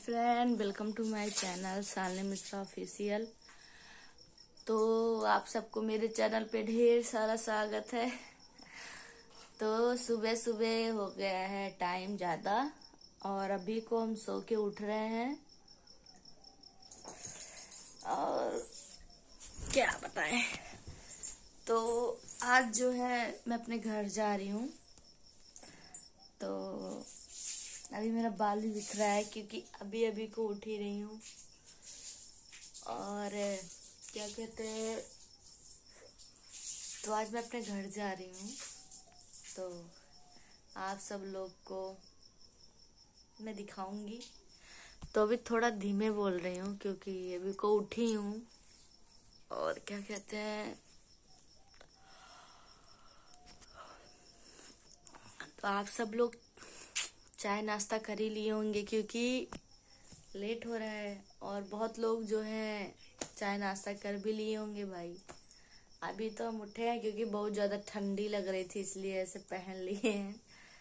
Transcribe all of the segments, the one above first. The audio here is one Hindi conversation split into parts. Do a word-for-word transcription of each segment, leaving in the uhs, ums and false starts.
Friend, welcome to my channel Shalini Mishra official. तो आप सबको मेरे चैनल पे ढेर सारा स्वागत है। तो सुबह सुबह हो गया है टाइम ज़्यादा और अभी को हम सो के उठ रहे हैं और क्या बताएं। तो आज जो है मैं अपने घर जा रही हूँ, तो अभी मेरा बाल भी दिख रहा है क्योंकि अभी अभी को उठ ही रही हूँ। और क्या कहते हैं, तो आज मैं अपने घर जा रही हूँ, तो आप सब लोग को मैं दिखाऊंगी। तो अभी थोड़ा धीमे बोल रही हूँ क्योंकि अभी को उठी हूँ। और क्या कहते हैं, तो आप सब लोग चाय नाश्ता कर ही लिए होंगे क्योंकि लेट हो रहा है। और बहुत लोग जो हैं चाय नाश्ता कर भी लिए होंगे। भाई अभी तो हम उठे हैं क्योंकि बहुत ज़्यादा ठंडी लग रही थी, इसलिए ऐसे पहन लिए हैं।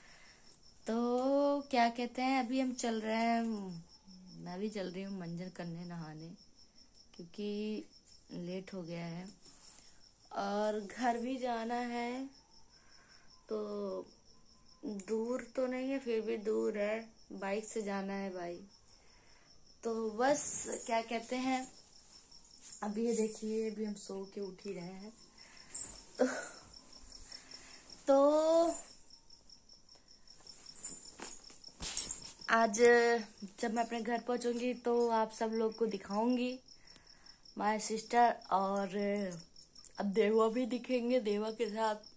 तो क्या कहते हैं, अभी हम चल रहे हैं, मैं भी चल रही हूँ मंजन करने, नहाने, क्योंकि लेट हो गया है और घर भी जाना है। तो दूर तो नहीं है, फिर भी दूर है, बाइक से जाना है भाई। तो बस क्या कहते हैं, अभी ये देखिए अभी हम सो के उठ ही रहे हैं। तो, तो आज जब मैं अपने घर पहुंचूंगी तो आप सब लोग को दिखाऊंगी माय सिस्टर, और अब देवा भी दिखेंगे, देवा के साथ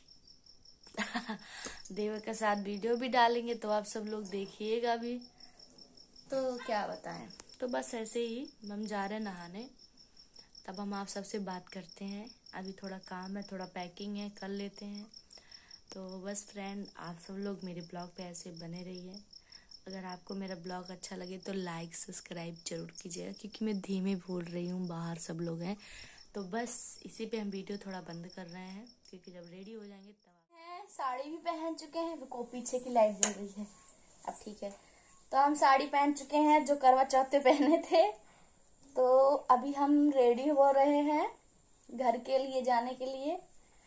देवा के साथ वीडियो भी डालेंगे, तो आप सब लोग देखिएगा भी। तो क्या बताएं, तो बस ऐसे ही हम जा रहे हैं नहाने, तब हम आप सबसे बात करते हैं। अभी थोड़ा काम है, थोड़ा पैकिंग है, कर लेते हैं। तो बस फ्रेंड, आप सब लोग मेरे ब्लॉग पे ऐसे बने रहिए। अगर आपको मेरा ब्लॉग अच्छा लगे तो लाइक सब्सक्राइब जरूर कीजिएगा, क्योंकि मैं धीमे बोल रही हूँ, बाहर सब लोग हैं। तो बस इसी पे हम वीडियो थोड़ा बंद कर रहे हैं क्योंकि जब रेडी हो जाएंगे तब साड़ी भी पहन चुके हैं। को पीछे की लाइट जल रही है, अब ठीक है। तो हम साड़ी पहन चुके हैं जो करवा चौथ पे पहने थे। तो अभी हम रेडी हो रहे हैं घर के लिए जाने के लिए।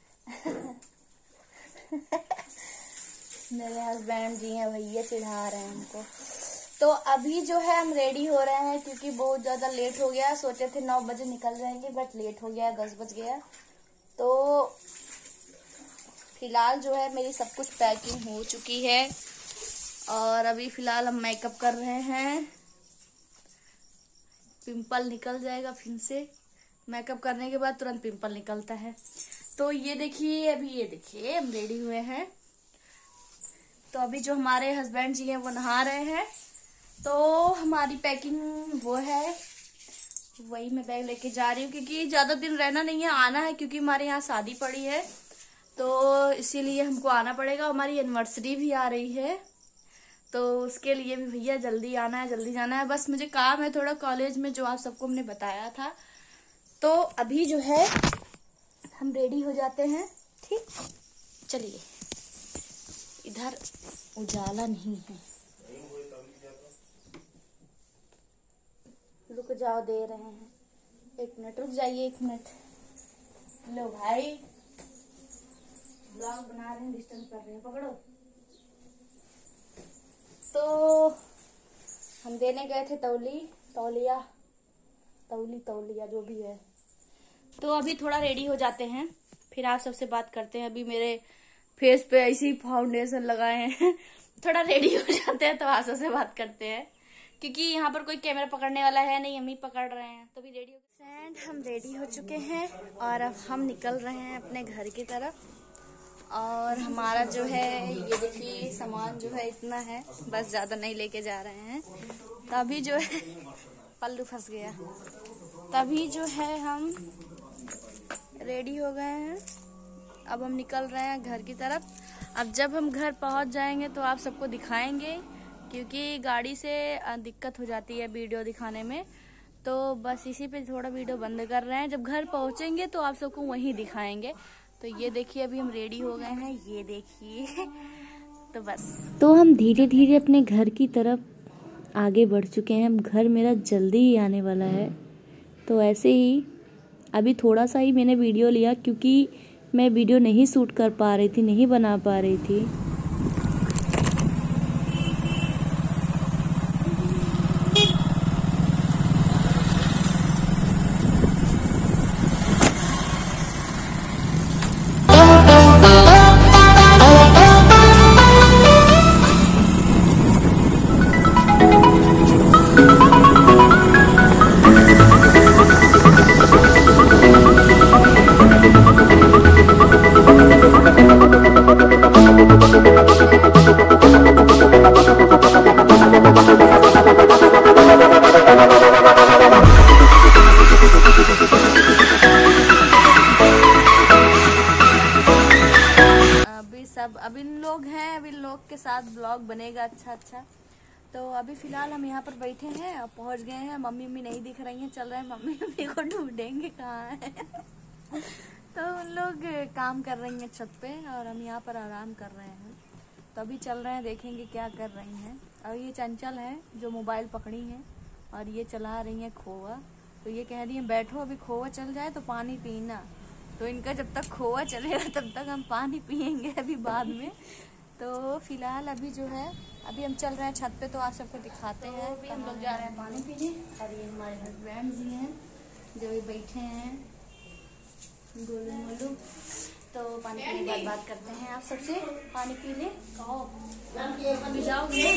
मेरे हस्बैंड जी हैं, भैया चिढ़ा रहे हैं हमको। तो अभी जो है हम रेडी हो रहे हैं क्योंकि बहुत ज्यादा लेट हो गया। सोचे थे नौ बजे निकल जाएंगे, बट लेट हो गया, दस बज गया। तो फिलहाल जो है मेरी सब कुछ पैकिंग हो चुकी है और अभी फिलहाल हम मेकअप कर रहे हैं। पिंपल निकल जाएगा फिर से, मेकअप करने के बाद तुरंत पिंपल निकलता है। तो ये देखिए, अभी ये देखिए हम रेडी हुए हैं। तो अभी जो हमारे हस्बैंड जी हैं वो नहा रहे हैं, तो हमारी पैकिंग वो है, वही मैं बैग लेके जा रही हूँ क्योंकि ज्यादा दिन रहना नहीं है, आना है क्योंकि हमारे यहाँ शादी पड़ी है, तो इसीलिए हमको आना पड़ेगा। हमारी एनिवर्सरी भी आ रही है, तो उसके लिए भी भैया जल्दी आना है, जल्दी जाना है। बस मुझे काम है थोड़ा कॉलेज में, जो आप सबको हमने बताया था। तो अभी जो है हम रेडी हो जाते हैं, ठीक। चलिए, इधर उजाला नहीं है, रुक जाओ, दे रहे हैं। एक मिनट रुक जाइए, एक मिनट। लो भाई, ब्लॉग बना रहे हैं, डिस्टर्ब कर रहे हैं, पकड़ो। तो हम देने गए थे तौली तौलिया तौली तौलिया जो भी है। तो अभी थोड़ा रेडी हो जाते हैं, फिर आप सबसे बात करते हैं। अभी मेरे फेस पे ऐसी फाउंडेशन लगाए हैं। थोड़ा रेडी हो जाते हैं तो आप सबसे बात करते हैं, क्योंकि यहाँ पर कोई कैमरा पकड़ने वाला है नहीं, हम ही पकड़ रहे हैं। तो भी रेडी हो फ्रेंड, हम रेडी हो चुके हैं और अब हम निकल रहे हैं अपने घर की तरफ। और हमारा जो है, ये देखिए सामान जो है इतना है, बस ज़्यादा नहीं लेके जा रहे हैं। तभी जो है पल्लू फंस गया। तभी जो है हम रेडी हो गए हैं, अब हम निकल रहे हैं घर की तरफ। अब जब हम घर पहुंच जाएंगे तो आप सबको दिखाएंगे, क्योंकि गाड़ी से दिक्कत हो जाती है वीडियो दिखाने में। तो बस इसी पे थोड़ा वीडियो बंद कर रहे हैं, जब घर पहुंचेंगे तो आप सबको वहीं दिखाएंगे। तो ये देखिए अभी हम रेडी हो गए हैं, ये देखिए। तो बस, तो हम धीरे धीरे अपने घर की तरफ आगे बढ़ चुके हैं। घर मेरा जल्दी ही आने वाला है। तो ऐसे ही अभी थोड़ा सा ही मैंने वीडियो लिया क्योंकि मैं वीडियो नहीं शूट कर पा रही थी, नहीं बना पा रही थी। सब अब इन लोग हैं, अब इन लोग के साथ ब्लॉग बनेगा अच्छा अच्छा। तो अभी फिलहाल हम यहाँ पर बैठे हैं और पहुँच गए हैं। मम्मी मम्मी नहीं दिख रही हैं, चल रहे हैं मम्मी मम्मी को ढूंढेंगे कहाँ है। तो उन लोग काम कर रही हैं छत पे और हम यहाँ पर आराम कर रहे हैं। तो अभी चल रहे हैं, देखेंगे क्या कर रही हैं। और ये चंचल है जो मोबाइल पकड़ी है और ये चला रही है खोआ। तो ये कह रही है बैठो, अभी खोआ चल जाए तो पानी पीना। तो इनका जब तक खोआ चलेगा तब तक हम पानी पियेंगे अभी बाद में। तो फिलहाल अभी जो है अभी हम चल रहे हैं छत पे, तो आप सबको दिखाते हैं। अभी हम लोग जा रहे हैं पानी पीने और ये हमारे हस्बैंड जी हैं जो भी बैठे हैं गोलू मोलू। तो पानी पीने के बाद बात करते हैं आप सबसे। पानी पीने जाओगे?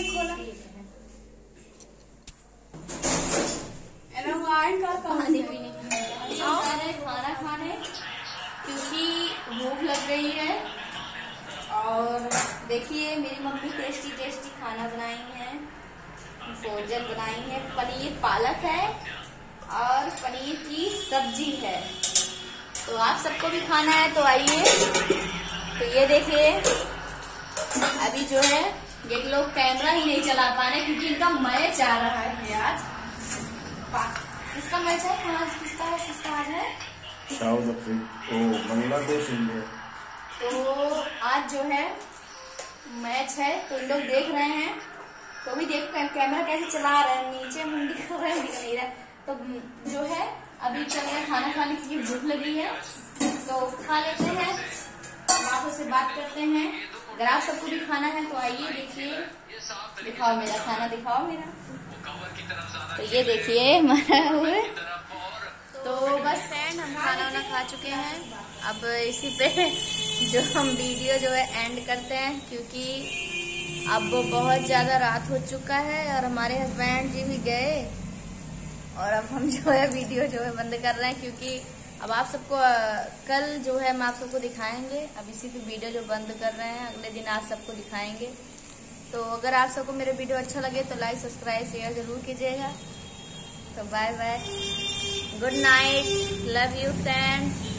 पानी पीने खाना खाने क्योंकि भूख लग रही है। और देखिए मेरी मम्मी टेस्टी टेस्टी खाना बनाई है, भोजन बनाई है। पनीर पालक है और पनीर की सब्जी है। तो आप सबको भी खाना है तो आइए। तो ये देखिए अभी जो है ये लोग कैमरा ही नहीं चला पा रहे क्योंकि इनका मैच आ रहा है आज। किसका मैच है? कहाँ किसका है? किसका आज है? साउथ अफ्रीका, ओ बांग्लादेश, इंडिया। तो आज जो है मैच है तो इन लोग देख रहे हैं। तो भी देख कैमरा कैसे चला रहे हैं, नीचे मुंडी कर रहे हैं, दिख नहीं रहा। तो जो है अभी चल रहे खाना खाने की भूख लगी है तो खा लेते हैं, आप से बात करते हैं। अगर आप सबको भी खाना है तो आइए, देखिए दिखाओ मेरा खाना, दिखाओ मेरा। तो ये देखिए हमारा हुए। तो बस फ्रेंड हम खाना वाना खा चुके हैं। अब इसी पे जो हम वीडियो जो है एंड करते हैं क्योंकि अब बहुत ज़्यादा रात हो चुका है और हमारे हस्बैंड जी भी गए। और अब हम जो है वीडियो जो है बंद कर रहे हैं क्योंकि अब आप सबको कल जो है हम आप सबको दिखाएंगे। अब इसी पे वीडियो जो बंद कर रहे हैं, अगले दिन आप सबको दिखाएंगे। तो अगर आप सबको मेरे वीडियो अच्छा लगे तो लाइक सब्सक्राइब शेयर जरूर कीजिएगा। तो bye bye, good night, love you friend.